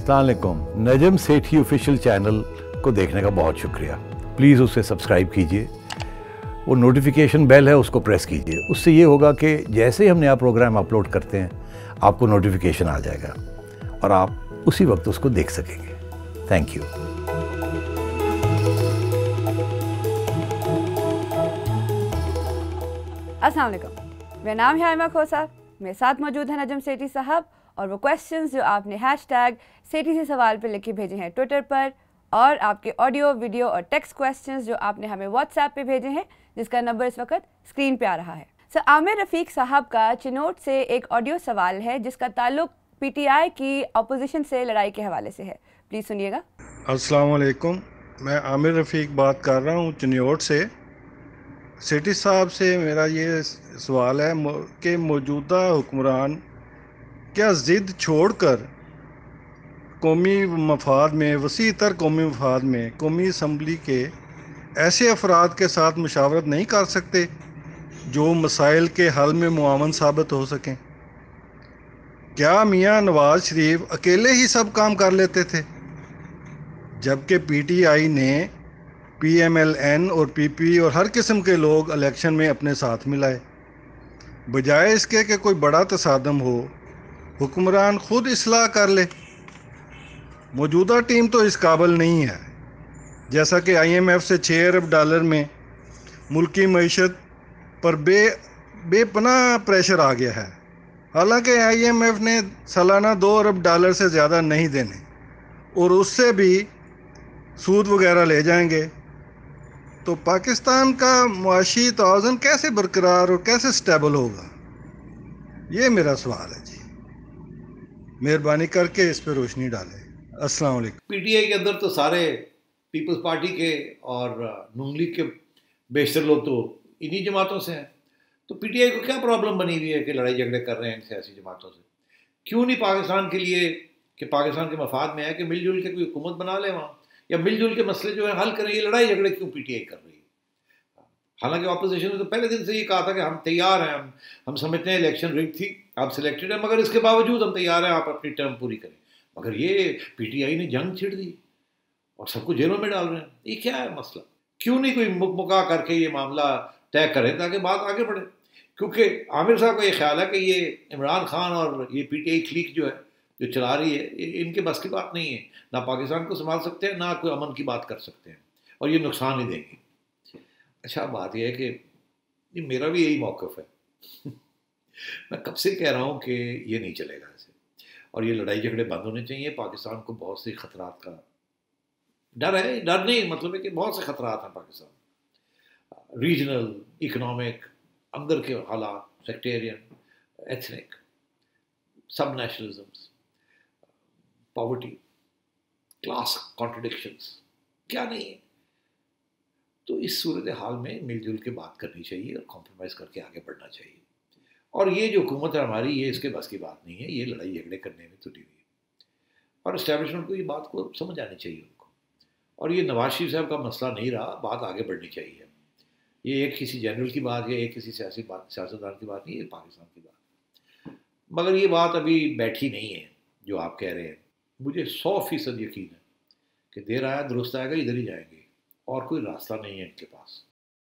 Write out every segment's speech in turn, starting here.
अस्सलाम वालेकुम। Najam Sethi official channel को देखने का बहुत शुक्रिया। प्लीज़ उसे सब्सक्राइब कीजिए, वो नोटिफिकेशन बेल है उसको प्रेस कीजिए। उससे ये होगा कि जैसे ही हम नया प्रोग्राम अपलोड करते हैं आपको नोटिफिकेशन आ जाएगा और आप उसी वक्त उसको देख सकेंगे। Thank you. अस्सलाम वालेकुम। मेरा नाम है आयमा खोसा, मेरे साथ मौजूद है नजम सेठी साहब और वो क्वेश्चंस जो आपने हैशटैग सेठी से सवाल पे लिख के भेजे हैं ट्विटर पर, और आपके ऑडियो वीडियो और टेक्स्ट क्वेश्चंस जो आपने हमें व्हाट्सएप पे भेजे हैं, जिसका नंबर इस वक्त स्क्रीन पे आ रहा है। सर आमिर रफ़ीक साहब का चिनोट से एक ऑडियो सवाल है जिसका ताल्लुक पीटीआई की अपोजिशन से लड़ाई के हवाले से है। प्लीज़ सुनिएगा। अस्सलाम वालेकुम, मैं आमिर रफ़ीक बात कर रहा हूँ चिन्योट से। सेठी साहब से मेरा ये सवाल है कि मौजूदा हुक्मरान क्या ज़िद छोड़कर कौमी मफाद में, वसी तर कौमी मफाद में, कौमी असम्बली के ऐसे अफराद के साथ मुशावरत नहीं कर सकते जो मसाइल के हल में मुआवन साबित हो सकें? क्या मियाँ नवाज शरीफ अकेले ही सब काम कर लेते थे, जबकि पीटीआई ने पीएमएलएन और पीपी और हर किस्म के लोग इलेक्शन में अपने साथ मिलाए? बजाय इसके कि कोई बड़ा तसादम हो, हुक्मरान खुद इस्लाह कर ले। मौजूदा टीम तो इस काबिल नहीं है। जैसा कि आईएमएफ से $6 अरब में मुल्की मईशत पर बेपनाह प्रेशर आ गया है। हालांकि आईएमएफ ने सालाना $2 अरब से ज़्यादा नहीं देने और उससे भी सूद वगैरह ले जाएंगे। तो पाकिस्तान का मुआशी तवाज़ुन कैसे बरकरार और कैसे स्टेबल होगा? ये मेरा सवाल है जी। मेहरबानी करके इस पर रोशनी डालें। अस्सलाम वालेकुम। पीटीआई के अंदर तो सारे पीपल्स पार्टी के और नून लीग के बेशतर लोग तो इन्हीं जमातों से हैं। तो पीटीआई को क्या प्रॉब्लम बनी हुई है कि लड़ाई झगड़े कर रहे हैं इन सियासी जमातों से? क्यों नहीं पाकिस्तान के लिए, कि पाकिस्तान के मफाद में है कि मिलजुल के कोई हुकूमत बना ले वहाँ, या मिलजुल के मसले जो है हल करें? ये लड़ाई झगड़े क्यों पीटीआई कर रही है? हालांकि अपोजिशन ने तो पहले दिन से ये कहा था कि हम तैयार हैं, हम समझते हैं इलेक्शन रिग थी, आप सिलेक्टेड हैं, मगर इसके बावजूद हम तैयार हैं, आप अपनी टर्म पूरी करें। मगर ये पीटीआई ने जंग छिड़ दी और सबको जेलों में डाल रहे हैं। ये क्या है मसला? क्यों नहीं कोई मुकमुका करके ये मामला तय करें ताकि बात आगे बढ़े? क्योंकि आमिर साहब का ये ख्याल है कि ये इमरान खान और ये पीटीआई क्लीक जो है, जो चला रही है, इनके बस की बात नहीं है। ना पाकिस्तान को संभाल सकते हैं, ना कोई अमन की बात कर सकते हैं, और ये नुकसान ही देंगे। अच्छा, बात यह है कि ये मेरा भी यही मौक़िफ़ है। मैं कब से कह रहा हूँ कि ये नहीं चलेगा ऐसे, और ये लड़ाई झगड़े बंद होने चाहिए। पाकिस्तान को बहुत से खतरात का डर है। डर नहीं, मतलब है कि बहुत से खतरात हैं पाकिस्तान, रीजनल, इकनॉमिक, अंदर के हालात, सेक्टेरियन, एथनिक, सब नेशनलिज्म्स, पॉवर्टी, क्लास कॉन्ट्रडिक्शंस, क्या नहीं है। तो इस सूरत हाल में मिलजुल के बात करनी चाहिए और कॉम्प्रोमाइज़ करके आगे बढ़ना चाहिए। और ये जो हुकूमत है हमारी, ये इसके बस की बात नहीं है, ये लड़ाई झगड़े करने में तुली हुई है। और इस्टेब्लिशमेंट को ये बात को समझ आनी चाहिए उनको। और ये नवाज शरीफ साहब का मसला नहीं रहा, बात आगे बढ़नी चाहिए। ये एक किसी जनरल की बात या एक किसी सियासतदान की बात नहीं, ये पाकिस्तान की बात। मगर ये बात अभी बैठी नहीं है जो आप कह रहे हैं। मुझे 100% यकीन है कि देर आया दुरुस्त आएगा, इधर ही जाएंगे, और कोई रास्ता नहीं है इनके पास।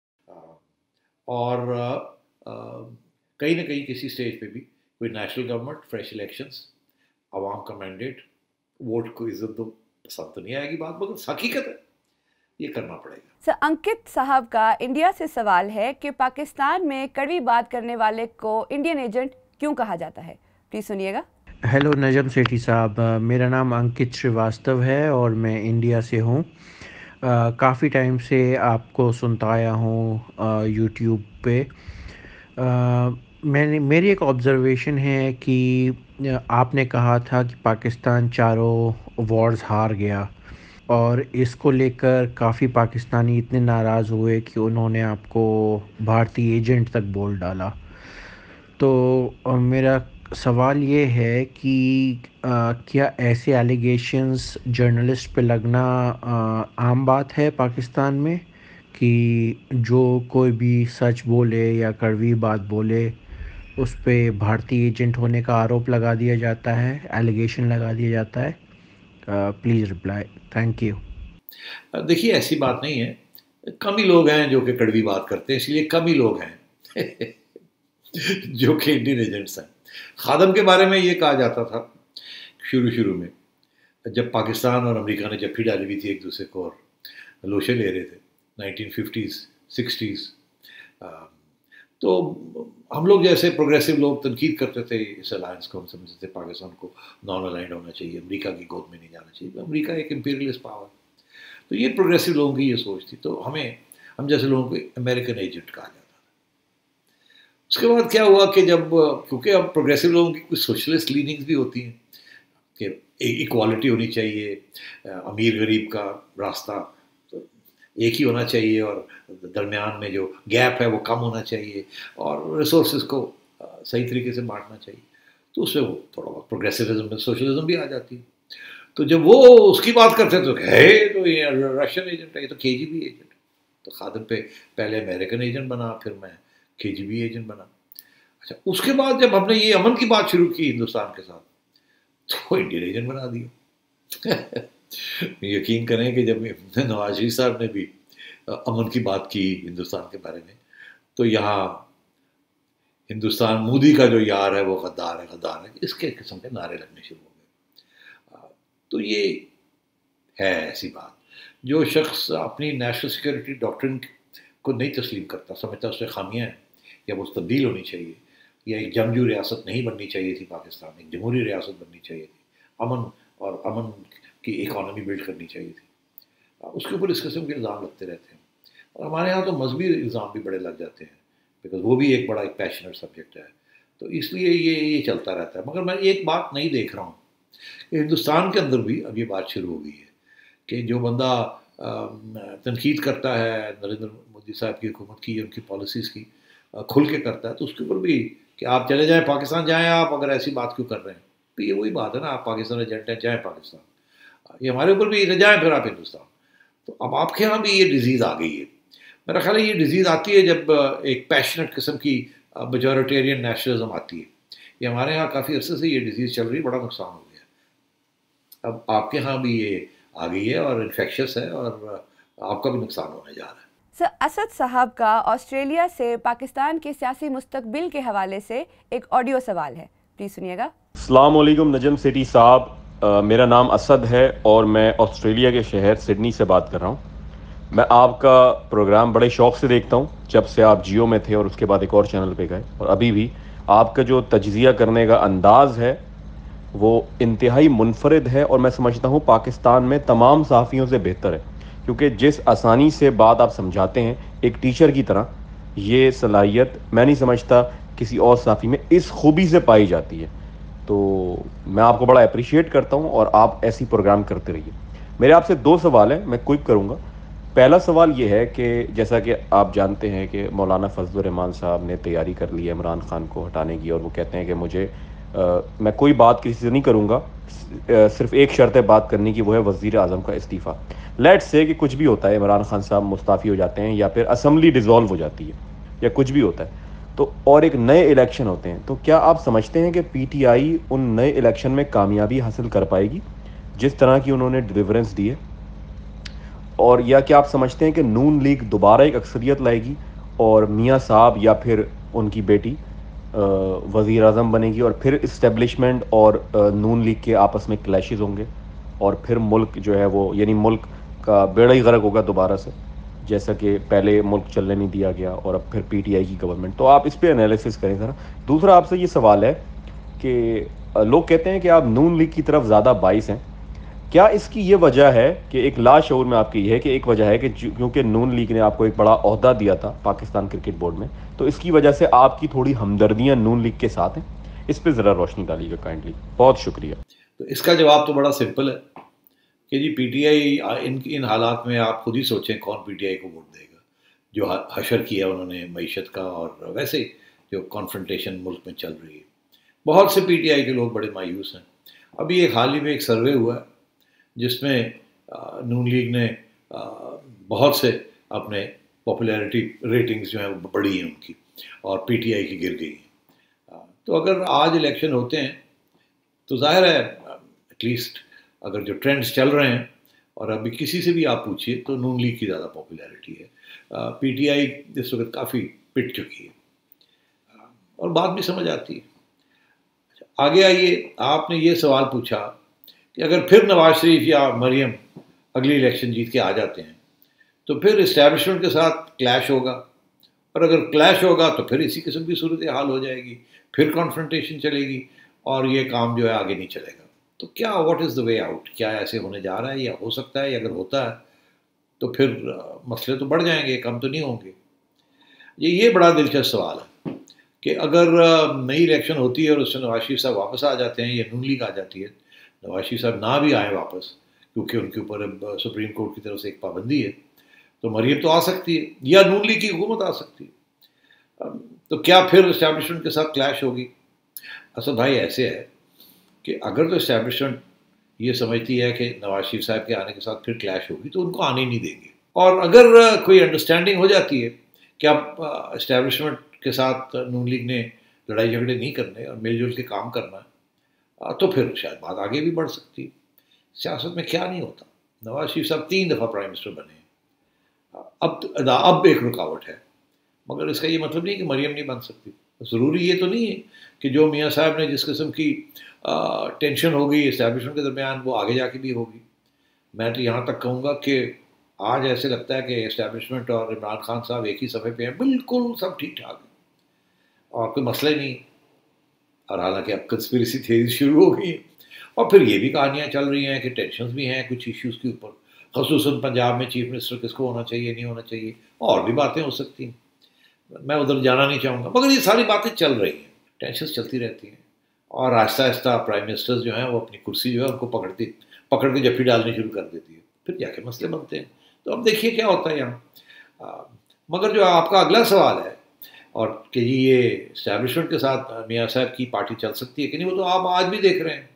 और कहीं ना कहीं किसी स्टेज पे भी कोई नेशनल गवर्नमेंट, फ्रेश इलेक्शंस, आवाम का मैंडेट, वोट को इज्जत दो, पसंद तो नहीं आएगी बात, मगर हकीकत है ये करना पड़ेगा। सर अंकित साहब का इंडिया से सवाल है कि पाकिस्तान में कड़वी बात करने वाले को इंडियन एजेंट क्यों कहा जाता है? प्लीज़ सुनिएगा। हेलो नजम सेठी साहब, मेरा नाम अंकित श्रीवास्तव है और मैं इंडिया से हूँ। काफ़ी टाइम से आपको सुनता आया हूँ यूट्यूब पे। मेरी एक ऑब्ज़र्वेशन है कि आपने कहा था कि पाकिस्तान चारों वॉर्स हार गया, और इसको लेकर काफ़ी पाकिस्तानी इतने नाराज़ हुए कि उन्होंने आपको भारतीय एजेंट तक बोल डाला। तो मेरा सवाल ये है कि क्या ऐसे एलिगेशंस जर्नलिस्ट पे लगना आम बात है पाकिस्तान में, कि जो कोई भी सच बोले या कड़वी बात बोले उस पे भारतीय एजेंट होने का आरोप लगा दिया जाता है, एलिगेशन लगा दिया जाता है? Please reply. Thank you. देखिए ऐसी बात नहीं है, कम ही लोग हैं जो कि कड़वी बात करते हैं, इसलिए कम ही लोग हैं जो कि इंडियन एजेंट्स हैं. खादम के बारे में ये कहा जाता था शुरू में, जब पाकिस्तान और अमेरिका ने जफ्फी डाली हुई थी एक दूसरे को और लोशे ले रहे थे 1950s 60s, तो हम लोग जैसे प्रोग्रेसिव लोग तनकीद करते थे इस अलायंस को. हम समझते थे पाकिस्तान को नॉन अलाइंड होना चाहिए, अमेरिका की गोद में नहीं जाना चाहिए, अमेरिका एक इम्पीरियलिस्ट पावर. तो ये प्रोग्रेसिव लोगों की ये सोच थी. तो हम जैसे लोगों को अमेरिकन एजेंट कहा जाता था. उसके बाद क्या हुआ कि जब, क्योंकि अब प्रोग्रेसिव लोगों की कुछ सोशलिस्ट लीनिंग्स भी होती हैं कि इक्वालिटी होनी चाहिए, अमीर गरीब का रास्ता एक ही होना चाहिए और दरमियान में जो गैप है वो कम होना चाहिए और रिसोर्सेज को सही तरीके से बांटना चाहिए. तो उसमें वो थोड़ा बहुत प्रोग्रेसिविज्म में सोशलिज्म भी आ जाती है. तो जब वो उसकी बात करते हैं तो है तो ये रशियन एजेंट है, ये तो केजीबी एजेंट. तो खादम पे पहले अमेरिकन एजेंट बना, फिर मैं केजीबी एजेंट बना. अच्छा, उसके बाद जब हमने ये अमन की बात शुरू की हिंदुस्तान के साथ तो इंडियन एजेंट बना दिया. यकीन करें कि जब नवाज शरीफ साहब ने भी अमन की बात की हिंदुस्तान के बारे में, तो यहाँ हिंदुस्तान मोदी का जो यार है वो गद्दार है, इसके किस्म के नारे लगने शुरू हो गए. तो ये है ऐसी बात. जो शख्स अपनी नेशनल सिक्योरिटी डॉक्ट्रिन को नहीं तस्लीम करता, समझता उसमें खामियाँ हैं या वो तब्दील होनी चाहिए, या एक जंगजू रियासत नहीं बननी चाहिए थी पाकिस्तान, एक जमहूरी रियासत बननी चाहिए थी, अमन की इकॉनमी बिल्ड करनी चाहिए थी, उसके ऊपर इस किस्म के इल्ज़ाम लगते रहते हैं. और हमारे यहाँ तो मजहबी इल्ज़ाम भी बड़े लग जाते हैं, बिकॉज वो भी एक बड़ा एक पैशनेट सब्जेक्ट है. तो इसलिए ये चलता रहता है. मगर मैं एक बात नहीं देख रहा हूँ कि हिंदुस्तान के अंदर भी अब ये बात शुरू हो गई है कि जो बंदा तनकीद करता है नरेंद्र मोदी साहब की हुकूमत की, उनकी पॉलिसीज़ की, खुल के करता है, तो उसके ऊपर भी कि आप चले जाएँ पाकिस्तान जाएँ, आप अगर ऐसी बात क्यों कर रहे हैं. तो ये वही बात है ना, आप पाकिस्तान एजेंट हैं, जाएँ पाकिस्तान, ये हमारे ऊपर भी जाएँ फिर आप हिंदुस्तान. तो अब आपके यहाँ भी ये डिज़ीज़ आ गई है. मेरा ख्याल है ये डिज़ीज़ आती है जब एक पैशनेट किस्म की मेजॉरिटेरियन नेशनलिज्म आती है. ये हमारे यहाँ काफ़ी अरसे से ये डिज़ीज़ चल रही है, बड़ा नुकसान हो गया. अब आपके यहाँ भी ये आ गई है और इन्फेक्शस है और आपका भी नुकसान होने जा रहा है. सर, असद साहब का ऑस्ट्रेलिया से पाकिस्तान के सियासी मुस्तकबिल के हवाले से एक ऑडियो सवाल है, प्लीज़ सुनिएगा. अस्सलाम वालेकुम नजम सेठी साहब, मेरा नाम असद है और मैं ऑस्ट्रेलिया के शहर सिडनी से बात कर रहा हूँ. मैं आपका प्रोग्राम बड़े शौक़ से देखता हूँ, जब से आप जियो में थे और उसके बाद एक और चैनल पे गए, और अभी भी आपका जो तज्ज़िया करने का अंदाज़ है वो इंतहाई मुनफरिद है और मैं समझता हूँ पाकिस्तान में तमाम सहाफ़ियों से बेहतर है, क्योंकि जिस आसानी से बात आप समझाते हैं एक टीचर की तरह, ये सलाहियत मैं नहीं समझता किसी और सहाफ़ी में इस खूबी से पाई जाती है. तो मैं आपको बड़ा अप्रिशिएट करता हूँ और आप ऐसी प्रोग्राम करते रहिए. मेरे आपसे दो सवाल हैं, मैं क्विक करूँगा. पहला सवाल ये है कि जैसा कि आप जानते हैं कि मौलाना फजलुर रहमान साहब ने तैयारी कर ली है इमरान खान को हटाने की, और वो कहते हैं कि मुझे मैं कोई बात किसी से नहीं करूँगा, सिर्फ एक शर्त है बात करने की, वो है वज़ीर आज़म का इस्तीफ़ा. लेट्स से कि कुछ भी होता है, इमरान खान साहब मुस्ताफ़ी हो जाते हैं या फिर असम्बली डिज़ोल्व हो जाती है या कुछ भी होता है, तो और एक नए इलेक्शन होते हैं, तो क्या आप समझते हैं कि पीटीआई उन नए इलेक्शन में कामयाबी हासिल कर पाएगी जिस तरह की उन्होंने डिलीवरेंस दी है? और या क्या आप समझते हैं कि नून लीग दोबारा एक अक्सरियत लाएगी और मियाँ साहब या फिर उनकी बेटी वज़ीर आज़म बनेगी और फिर इस्टेब्लिशमेंट और नून लीग के आपस में क्लैशेस होंगे और फिर मुल्क जो है वो, यानी मुल्क का बेड़ा ही गर्क होगा दोबारा से, जैसा कि पहले मुल्क चलने नहीं दिया गया और अब फिर पीटीआई की गवर्नमेंट? तो आप इस पे एनालिसिस करें ज़रा. दूसरा आपसे ये सवाल है कि लोग कहते हैं कि आप नून लीग की तरफ ज़्यादा बाइस हैं, क्या इसकी ये वजह है कि एक लाशऊर में आपकी ये है कि एक वजह है कि क्योंकि नून लीग ने आपको एक बड़ा ओहदा दिया था पाकिस्तान क्रिकेट बोर्ड में, तो इसकी वजह से आपकी थोड़ी हमदर्दियाँ नून लीग के साथ हैं? इस पर ज़रा रोशनी डालिएगा काइंडली. बहुत शुक्रिया. तो इसका जवाब तो बड़ा सिंपल है कि जी पीटीआई इन हालात में आप खुद ही सोचें कौन पीटीआई को वोट देगा. जो हशर किया उन्होंने मईशत का, और वैसे जो कॉन्फ्रंटेशन मुल्क में चल रही है, बहुत से पीटीआई के लोग बड़े मायूस हैं. अभी एक हाल ही में एक सर्वे हुआ है जिसमें नून लीग ने बहुत से अपने पॉपुलैरिटी रेटिंग्स जो हैं बढ़ी हैं उनकी, और पीटीआई की गिर गई हैं. तो अगर आज इलेक्शन होते हैं तो ज़ाहिर है एटलीस्ट अगर जो ट्रेंड्स चल रहे हैं, और अभी किसी से भी आप पूछिए तो नून लीग की ज़्यादा पॉपुलैरिटी है, पीटीआई इस वक्त काफ़ी पिट चुकी है, और बात भी समझ आती है। आगे आइए, आपने ये सवाल पूछा कि अगर फिर नवाज शरीफ या मरियम अगली इलेक्शन जीत के आ जाते हैं तो फिर इस्टेब्लिशमेंट के साथ क्लैश होगा, और अगर क्लैश होगा तो फिर इसी किस्म की सूरत हाल हो जाएगी, फिर कॉन्फ्रंटेशन चलेगी और ये काम जो है आगे नहीं चलेगा। तो क्या, what is the way out? क्या ऐसे होने जा रहा है या हो सकता है, या अगर होता है तो फिर मसले तो बढ़ जाएंगे, कम तो नहीं होंगे? ये बड़ा दिलचस्प सवाल है कि अगर नई इलेक्शन होती है और उससे नवाज शरीफ साहब वापस आ जाते हैं या नून लीग आ जाती है, नवाज शरीफ साहब ना भी आए वापस क्योंकि उनके ऊपर अब सुप्रीम कोर्ट की तरफ से एक पाबंदी है, तो मरियम तो आ सकती है या नून लीग की हुकूमत आ सकती है। तो क्या फिर इस्टेब्लिशमेंट के साथ क्लैश होगी? असद भाई ऐसे है कि अगर तो इस्टेब्लिशमेंट ये समझती है कि नवाज शरीफ साहब के आने के साथ फिर क्लैश होगी तो उनको आने नहीं देंगे, और अगर कोई अंडरस्टैंडिंग हो जाती है कि अब इस्टेब्लिशमेंट के साथ नून लीग ने लड़ाई झगड़े नहीं करने और मिलजुल के काम करना है, तो फिर शायद बात आगे भी बढ़ सकती है। सियासत में क्या नहीं होता। नवाज शरीफ साहब 3 दफ़ा प्राइम मिनिस्टर बने, अब एक रुकावट है, मगर इसका ये मतलब नहीं कि मरियम नहीं बन सकती। ज़रूरी ये तो नहीं है कि जो मियाँ साहब ने जिस किस्म की टेंशन होगी इस्टेब्लिशमेंट के दरमियान वो आगे जाके भी होगी। मैं तो यहाँ तक कहूँगा कि आज ऐसे लगता है कि इस्टेब्लिशमेंट और इमरान खान साहब एक ही सफ़े पे हैं, बिल्कुल सब ठीक ठाक है और कोई मसले नहीं। और हालांकि अब कंस्पिरेसी थ्योरी शुरू हो गई है, और फिर ये भी कहानियाँ चल रही हैं कि टेंशन भी हैं कुछ इश्यूज़ के ऊपर, ख़ुसूसन पंजाब में चीफ मिनिस्टर किसको होना चाहिए, नहीं होना चाहिए, और भी बातें हो सकती हैं। मैं उधर जाना नहीं चाहूँगा, मगर ये सारी बातें चल रही हैं, टेंशन चलती रहती हैं, और आहिस्ता आहिस्ता प्राइम मिनिस्टर्स जो हैं वो अपनी कुर्सी जो है उनको पकड़ के जफ्फी डालनी शुरू कर देती है, फिर जाके मसले बनते हैं। तो अब देखिए क्या होता है यहाँ। मगर जो आपका अगला सवाल है और कि ये इस्टेब्लिशमेंट के साथ मियाँ साहब की पार्टी चल सकती है कि नहीं, वो तो आप आज भी देख रहे हैं।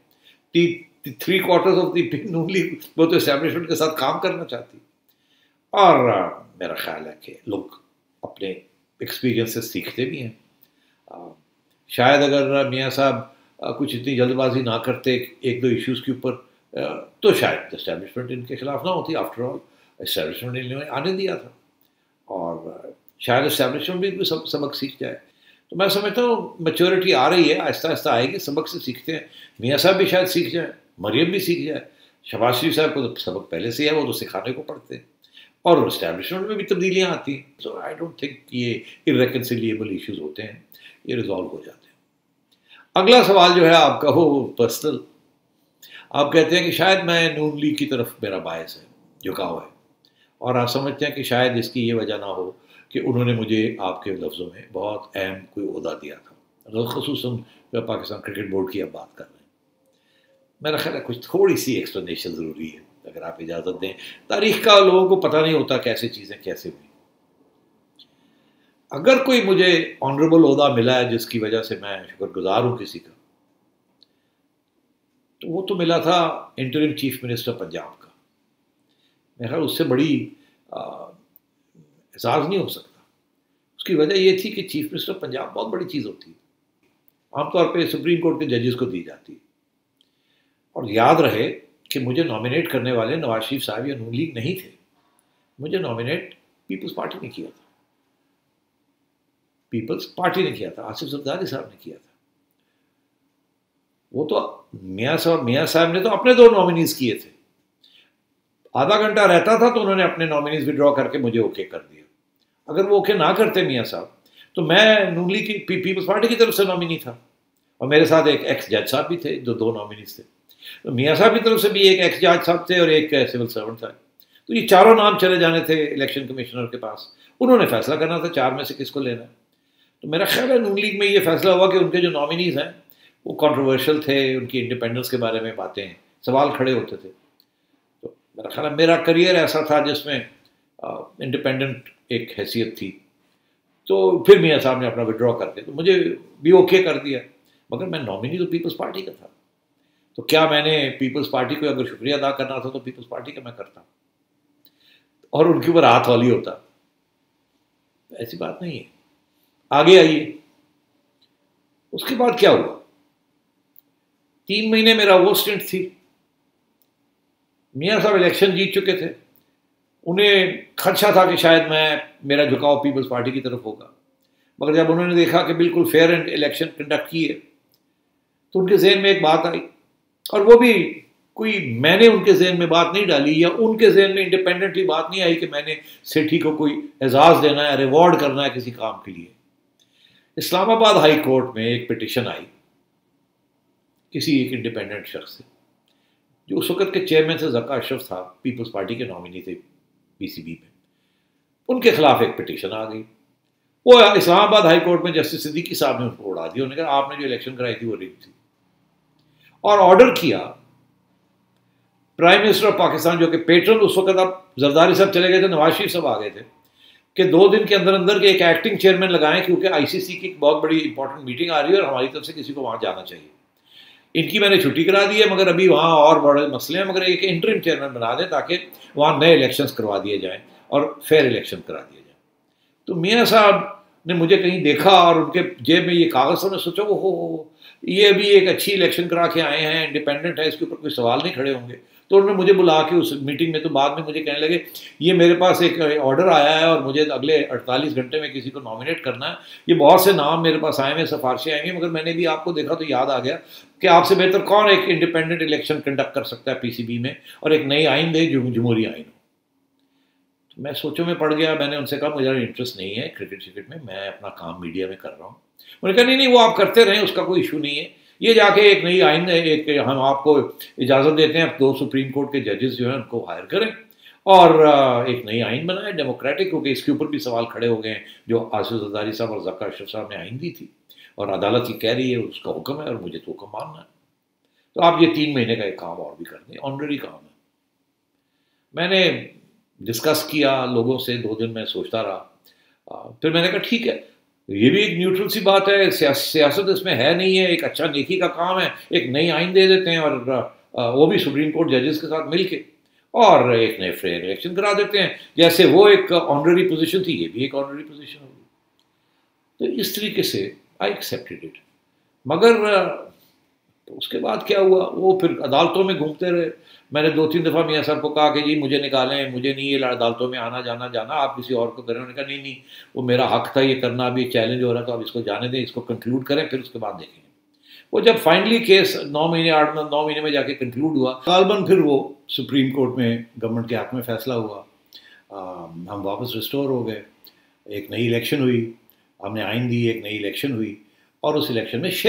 3/4 ऑफ द नून लीग वो तो इस्टेब्लिशमेंट के साथ काम करना चाहती, और मेरा ख्याल है कि लोग अपने एक्सपीरियंस से सीखते भी हैं। शायद अगर मियाँ साहब कुछ इतनी जल्दबाजी ना करते एक दो इश्यूज़ के ऊपर, तो शायद इस्टेब्लिशमेंट इनके खिलाफ ना होती। आफ्टर ऑल इस्टेब्लिशमेंट इन्होंने आने दिया था, और शायद इस्टेब्लिशमेंट भी सबक सीख जाए। तो मैं समझता हूँ मैच्योरिटी आ रही है, आहिस्ता आहिस्ता आएगी, सबक से सीखते हैं। मियाँ साहब भी शायद सीख जाए, मरियम भी सीख जाए, शहबाज शरीफ साहब को तो सबक पहले से है, वो तो सिखाने को पड़ते हैं, और इस्टेब्लिशमेंट में भी तब्दीलियाँ आती हैं। सो आई डोंट थिंक ये इरेकन्सिलिएबल इश्यूज़ होते हैं, ये रिजॉल्व हो जाते हैं। अगला सवाल जो है आपका वो पर्सनल, आप कहते हैं कि शायद मैं नून लीग की तरफ मेरा बायस है, झुकाव है, और आप समझते हैं कि शायद इसकी ये वजह ना हो कि उन्होंने मुझे आपके लफ्ज़ों में बहुत अहम कोई ओहदा दिया था, ख़ुसूसन पाकिस्तान क्रिकेट बोर्ड की अब बात कर रहे हैं। मेरा ख्याल है कुछ थोड़ी सी एक्सप्लेनेशन ज़रूरी है, अगर आप इजाज़त दें। तारीख़ का लोगों को पता नहीं होता कैसे चीज़ें कैसे हुई। अगर कोई मुझे ऑनरेबल ओहदा मिला है जिसकी वजह से मैं शुक्रगुजार हूँ किसी का, तो वो तो मिला था इंटरिम चीफ मिनिस्टर पंजाब का। मेरा ख्याल उससे बड़ी एहसास नहीं हो सकता। उसकी वजह ये थी कि चीफ मिनिस्टर पंजाब बहुत बड़ी चीज़ होती है, आमतौर पे सुप्रीम कोर्ट के जजेस को दी जाती है। और याद रहे कि मुझे नॉमिनेट करने वाले नवाज शरीफ साहब या नून लीग नहीं थे, मुझे नॉमिनेट पीपल्स पार्टी ने किया था, पीपल्स पार्टी ने किया था, आसिफ जरदारी साहब ने किया था। वो तो मियाँ साहब ने तो अपने 2 नॉमिनीज किए थे। आधा घंटा रहता था तो उन्होंने अपने नॉमिनीज विड्रॉ करके मुझे ओके कर दिया। अगर वो ओके ना करते मियाँ साहब, तो मैं नून लीग की पीपल्स पार्टी की तरफ से नॉमिनी था, और मेरे साथ एक एक्स जज साहब भी थे जो 2 नॉमिनीज थे। तो मियाँ साहब की तरफ से भी एक एक्स जज साहब थे और एक सिविल सर्वेंट था। तो ये चारों नाम चले जाने थे इलेक्शन कमिश्नर के पास, उन्होंने फैसला करना था 4 में से किसको लेना है। तो मेरा ख्याल है नून लीग में ये फैसला हुआ कि उनके जो नॉमिनीज़ हैं वो कंट्रोवर्शियल थे, उनकी इंडिपेंडेंस के बारे में बातें, सवाल खड़े होते थे। तो मेरा ख्याल है मेरा करियर ऐसा था जिसमें इंडिपेंडेंट एक हैसियत थी। तो फिर मियाँ साहब ने अपना विड्रॉ करके तो मुझे भी ओके कर दिया, मगर मैं नॉमिनी तो पीपल्स पार्टी का था। तो क्या मैंने पीपल्स पार्टी को अगर शुक्रिया अदा करना था तो पीपल्स पार्टी का मैं करता और उनके ऊपर हाथ वाली होता, ऐसी बात नहीं है। आगे आइए, उसके बाद क्या हुआ? 3 महीने मेरा वो स्टेंट थी, میاں صاحب الیکشن جیت چکے تھے, انہیں خدشہ تھا کہ شاید میرا جھکاؤ پیپلز پارٹی کی طرف ہوگا, مگر جب انہوں نے دیکھا کہ بالکل فیئر اینڈ الیکشن کنڈکٹ کیے تو ان کے ذہن میں ایک بات آئی, اور وہ بھی کوئی میں نے ان کے ذہن میں بات نہیں ڈالی, یا ان کے ذہن میں انڈیپینڈنٹلی بات نہیں آئی کہ میں نے سیٹھی کو کوئی اعزاز دینا ہے, ریوارڈ کرنا ہے کسی کام کے لیے. اسلام آباد ہائی کورٹ میں ایک پٹیشن آئی کسی ایک انڈیپینڈنٹ شخص سے, جو اس وقت کے چیئرمین سے ذکا اشرف تھا, پیپلز پارٹی کے نامینی تھے پی سی بی میں. ان کے خلاف ایک پٹیشن آ گئی. وہ اسلام آباد ہائی کورٹ میں جسٹس صدیقی صاحب نے ان کو اڑا دیا. انہوں نے کہا آپ نے جو الیکشن کرائی تھی وہ ریگ تھی, اور آرڈر کیا پرائم منسٹر آف پاکستان, جو کہ پیٹرن اس وقت اب زرداری صاحب چلے گئے تھے, نواز شریف صاحب آ گئے تھے, کہ 2 دن کے اندر اندر کے ایک ایکٹنگ چیئرمین لگائیں, کیونکہ آئی سی سی کی ایک بہت بڑی امپورٹنٹ میٹنگ آ رہی ہے اور ہماری طرف سے کسی کو وہاں جانا چاہیے. ان کی میں نے چھٹی کرا دی ہے, مگر ابھی وہاں اور بڑے مسئلے ہیں, مگر ایک انٹرم چیئرمین بنا دیں تاکہ وہاں نئے الیکشنز کروا دیے جائیں اور فیئر الیکشن کرا دیے جائیں. تو میاں صاحب نے مجھے کہیں دیکھا اور ان کے جیب میں یہ کاغذ تھا, نے سوچا وہ ہو یہ ابھی ایک اچھی الیکشن کرا کے آئے ہیں, انڈیپینڈنٹ ہے, اس کے اوپر کوئی سوال نہیں کھڑے ہوں گے. تو انہوں نے مجھے بلا کے اس میٹنگ میں, تو بعد میں مجھے کہنے لگے یہ میرے پاس ایک آرڈر آیا ہے اور مجھے اگلے 48 گھنٹے میں کسی کو نامینیٹ کرنا ہے, یہ بہت سے نام میرے پاس آئے ہیں, سفارشیں آئیں گی, مگر میں نے بھی آپ کو دیکھا تو یاد آ گیا کہ آپ سے بہتر کون ایک انڈیپینڈنٹ الیکشن کنڈکٹ کر سکتا ہے پی سی بی میں, اور ایک نئی آئین دے جمہوری آئین ہو. میں سوچوں میں پڑ گیا. میں نے ان سے کہا مجھے انٹرسٹ نہیں ہے کرکٹ میں اپنا کام میڈیا میں کر رہا ہوں. انہوں نے کہا نہیں وہ آپ کرتے رہیں, اس کا کوئی ایشو نہیں ہے, یہ جا کے ایک نئی آئین ایک ہم آپ کو اجازت دیتے ہیں, 2 سپریم کورٹ کے ججز جو ہیں ان کو ہائر کریں اور ایک نئی آئین بنائیں ڈیموکریٹک, کیونکہ اس کے اوپر بھی سوال کھڑے ہو گئے ہیں جو آصف زرداری صاحب اور ذکا اشرف صاحب نے آئین دی تھی, اور عدالت یہ کہہ رہی ہے اس کا حکم ہے اور مجھے تو حکم ماننا ہے. تو آپ یہ 3 مہینے کا ایک کام اور بھی کر دیں, آنرری کام ہے. میں نے ڈسکس کیا لوگوں سے, 2 دن میں سوچتا رہا, پھر میں نے کہا ٹھیک ہے یہ بھی ایک نیوٹرل سی بات ہے, سیاست اس میں ہے نہیں ہے, ایک اچھا نیکی کا کام ہے, ایک نئی آئین دے دیتے ہیں اور وہ بھی سپریم کورٹ ججز کے ساتھ مل کے, اور ایک نئے فیئر الیکشن کرا دیتے ہیں. جیسے وہ ایک آنرری پوزیشن تھی, یہ بھی ایک آنرری پوزیشن ہوگی. تو اس طریقے سے آئی ایکسیپٹڈ اٹ. مگر اس کے بعد کیا ہوا, وہ پھر عدالتوں میں گھومتے رہے. میں نے 2-3 دفعہ میاں صاحب کو کہا کہ جی مجھے نکالیں, مجھے نہیں یہ عدالتوں میں آنا جانا, آپ کسی اور کو کریں. انہوں نے کہا نہیں وہ میرا حق تھا یہ کرنا, ابھی چیلنج ہو رہا تھا, اب اس کو جانے دیں, اس کو کنکلوڈ کریں, پھر اس کے بعد دیکھیں گے. وہ جب فائنلی کیس 9 مہینے میں جا کے کنکلوڈ ہوا, غالباً پھر وہ سپریم کورٹ میں گورنمنٹ کے حق میں فیصلہ ہوا, ہم واپس ریسٹور ہو گئے, ایک نئی الیکشن ہوئی, ہم نے آئین دی, ایک نئی الیکشن ہوئی, اور اس الیکشن میں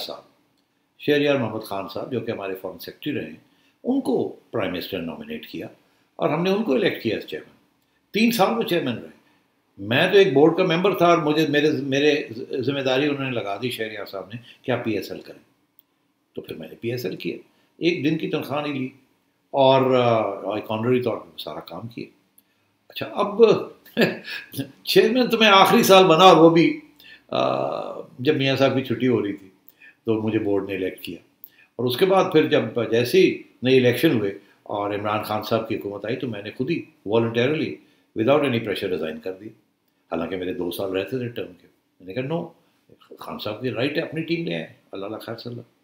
شہریار محمد خان صاحب جو کہ ہمارے فارن سیکرٹری رہے ہیں, ان کو پرائم منسٹر نے نامینیٹ کیا اور ہم نے ان کو الیکٹ کیا ایز چیئرمین. 3 سال وہ چیئرمین رہے. میں تو ایک بورڈ کا ممبر تھا اور مجھے میرے ذمہ داری انہوں نے لگا دی شہریار صاحب نے کہ آپ پی ایس ایل کریں. تو پھر میں نے پی ایس ایل کیا, 1 دن کی تنخواہ نہیں لی اور ایک آنرری طور پر سارا کام کیا. اچھا اب چیئرمین تو میں آخری سال بنا, اور وہ بھی جب میاں صاحب کی چھٹی ہو رہی تھی تو مجھے بورڈ نے الیکٹ کیا. اور اس کے بعد پھر جب جیسے ہی نئی الیکشن ہوئے اور عمران خان صاحب کی حکومت آئی تو میں نے خود ہی voluntarily without any pressure resign کر دی. حالانکہ میرے 2 سال رہتے تھے ٹرم کے. میں نے کہا نو, خان صاحب کی رائٹ ہے, اپنی ٹیم لے آئیں, اللہ خیر صلی اللہ.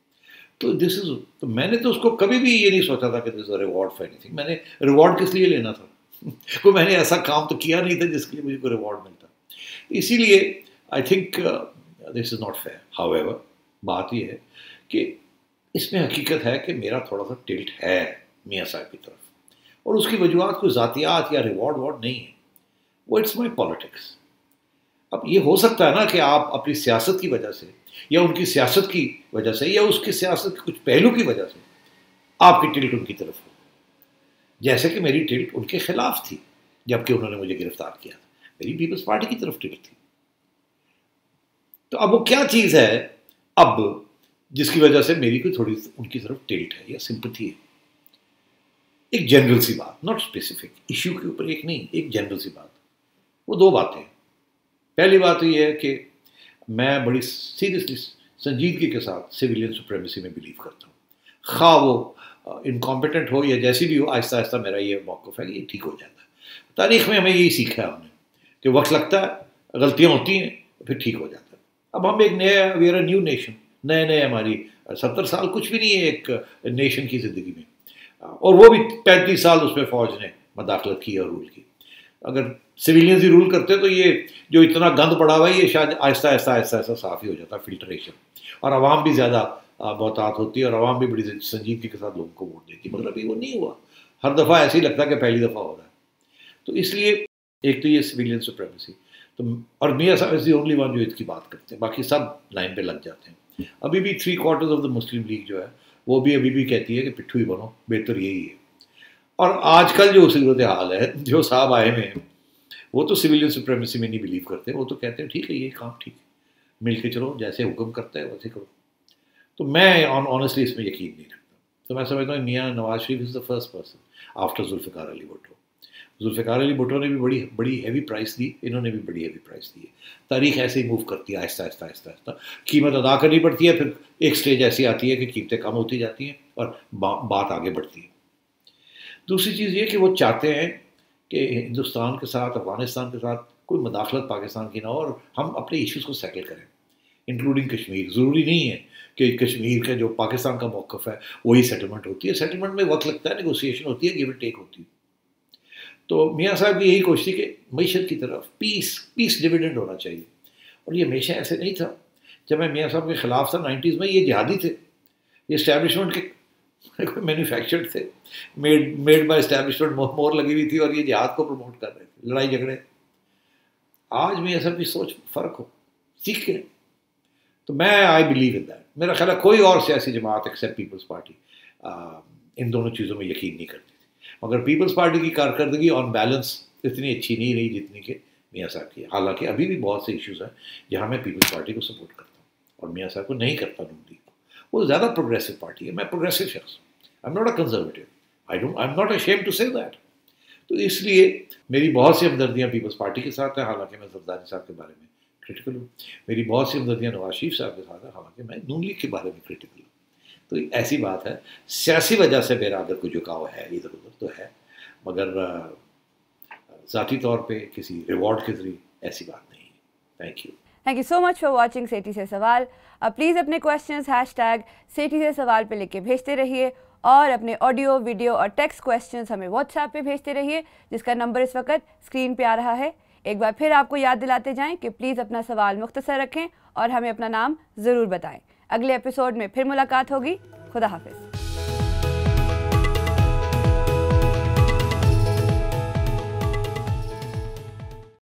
تو میں نے تو اس کو کبھی بھی یہ نہیں سوچا تھا کہ this is reward for anything. میں نے ریوارڈ کس لیے لینا تھا, کوئی میں نے ایسا کام تو کیا نہیں تھا جس کے لیے مجھے کوئی ریوارڈ ملتا. اسی لیے I think this is not fair. However بات یہ ہے کہ اس میں حقیقت ہے کہ میرا تھوڑا سا ٹلٹ ہے میاں صاحب کی طرف, اور اس کی وجوہات کوئی ذاتیات یا ریوارڈ نہیں ہے, وہ اٹس مائی پالیٹکس. اب یہ ہو سکتا ہے نا کہ آپ اپنی سیاست کی وجہ سے یا ان کی سیاست کی وجہ سے یا اس کی سیاست کے کچھ پہلو کی وجہ سے آپ کی ٹلٹ ان کی طرف ہو, جیسے کہ میری ٹلٹ ان کے خلاف تھی جب کہ انہوں نے مجھے گرفتار کیا تھا. میری پیپلز پارٹی کی طرف ٹلٹ تھی. تو اب وہ کیا چیز ہے اب جس کی وجہ سے میری کوئی تھوڑی ان کی طرف ٹلٹ ہے یا سمپتھی ہے؟ ایک جنرل سی بات, ناٹ اسپیسیفک ایشو کے اوپر ایک نہیں, ایک جنرل سی بات. وہ 2 باتیں. پہلی بات یہ ہے کہ میں بڑی سیریسلی سنجیدگی کے ساتھ سویلین سپریمیسی میں بلیو کرتا ہوں, خواہ وہ انکمپیٹنٹ ہو یا جیسی بھی ہو. آہستہ آہستہ میرا یہ موقف ہے کہ یہ ٹھیک ہو جاتا ہے. تاریخ میں ہمیں یہی سیکھا ہے ہم نے کہ وقت لگتا ہے, غلطیاں ہوتی ہیں, پھر ٹھیک ہو جاتا ہے. اب ہم ایک نیا, we are a new nation, نئے ہماری 70 سال کچھ بھی نہیں ہے ایک نیشن کی زندگی میں. और वो भी 35 साल उसमें फ़ौज ने मदाखलत की और रूल की। अगर सिविलियंस ही रूल करते तो ये जो इतना गंद पड़ा हुआ है ये शायद आहिस्ता आहिस्ता आहिस्ता आहिस्ता साफ़ ही हो जाता, फिल्ट्रेशन, और आवाम भी ज़्यादा बहुतात होती है और आवाम भी बड़ी संजीदगी के साथ लोगों को वोट देती है। मगर अभी वो नहीं हुआ, हर दफ़ा ऐसे ही लगता है कि पहली दफ़ा हो रहा है। तो इसलिए एक तो ये सिविलियन सुप्रीमेसी, तो और मियाँ साहब इज़ द ओनली वन जो इसकी बात करते हैं, बाकी सब लाइन पे लग जाते हैं। अभी भी 3/4 ऑफ द मुस्लिम लीग जो है वो भी अभी भी कहती है कि पिट्ठू ही बनो, बेहतर यही है। और आजकल जो सूरत हाल है, जो साहब आए हुए हैं वो तो सिविलियन सुप्रीमेसी में नहीं बिलीव करते, वो तो कहते हैं ठीक है ये काम ठीक है, मिल के चलो, जैसे हुक्म करता है वैसे करो। तो मैं ऑनेस्टली इसमें यकीन नहीं रखता। तो मैं समझता हूँ Mian Nawaz Sharif is the first person after Zulfikar Ali Bhutto. Zulfikar Ali Bhutto ने भी बड़ी हैवी प्राइस दी, इन्होंने भी बड़ी हैवी प्राइस दी है। तारीख ऐसे ही मूव करती है, आहिस्ता आहिस्ता आहिस्ता आहिस्ता कीमत अदा करनी पड़ती है, फिर एक स्टेज ऐसी आती है कि कीमतें कम होती जाती हैं और बात आगे बढ़ती है। दूसरी चीज़ ये कि वो चाहते हैं कि हिंदुस्तान के साथ, अफ़गानिस्तान के साथ कोई मदाखलत पाकिस्तान की ना हो और हम अपने इश्यूज़ को सेटल करें, इंक्लूडिंग कश्मीर। ज़रूरी नहीं है कि कश्मीर का जो पाकिस्तान का मौक़िफ़ है वही सेटलमेंट होती है, सेटलमेंट में वक्त लगता है, नेगोशिएशन होती है, गिव एंड टेक होती है। तो मियाँ साहब की यही कोशिश थी कि मईशत की तरफ पीस डिविडेंड होना चाहिए, और ये हमेशा ऐसे नहीं था। जब मैं मियाँ साहब के ख़िलाफ़ था 90s में, ये जिहादी थे, ये इस्टेब्लिशमेंट के मैन्युफैक्चर्ड थे, मेड बाय इस्टेब्लिशमेंट, मोहर लगी हुई थी और ये जिहाद को प्रमोट कर रहे थे, लड़ाई झगड़े। आज मियाँ साहब की सोच फ़र्क हो, सीख के। तो मैं आई बिलीव इन दैट। मेरा ख्याल है कोई और सियासी जमात एक्सेप्ट पीपल्स पार्टी इन दोनों चीज़ों में यकीन नहीं करती थी, मगर पीपल्स पार्टी की कारकर्दगी ऑन बैलेंस इतनी अच्छी नहीं रही जितनी कि मियाँ साहब की। हालांकि अभी भी बहुत से इश्यूज़ हैं जहाँ मैं पीपल्स पार्टी को सपोर्ट करता हूँ और मियाँ साहब को नहीं करता, नून लीग को। वो ज़्यादा प्रोग्रेसिव पार्टी है, मैं प्रोग्रेसिव शख्स, I am not a conservative, I am not ashamed to say that. तो इसलिए मेरी बहुत सी हमदर्दियाँ पीपल्स पार्टी के साथ हैं, हालांकि मैं ज़रदारी साहब के बारे में क्रिटिकल हूँ। मेरी बहुत सी हमदर्दियाँ नवाज शरीफ साहब के साथ हैं, हालांकि मैं नून लीग के बारे में क्रिटिकल हूँ। तो ऐसी बात है, सियासी वजह से मेरा अगर कोई झुकाव है इधर उधर तो है, मगर ज़ाती तौर पे किसी रिवॉर्ड के ज़रिए ऐसी बात नहीं है। Thank you so much for watching Sethi से सवाल। अब प्लीज़ अपने क्वेश्चंस हैशटैग सेठी से सवाल पे लिख के भेजते रहिए और अपने ऑडियो, वीडियो और टेक्स्ट क्वेश्चंस हमें व्हाट्सएप पे भेजते रहिए, जिसका नंबर इस वक्त स्क्रीन पे आ रहा है। एक बार फिर आपको याद दिलाते जाएं कि प्लीज़ अपना सवाल मुख्तसर रखें और हमें अपना नाम ज़रूर बताएं। अगले एपिसोड में फिर मुलाकात होगी। खुदा हाफिज़।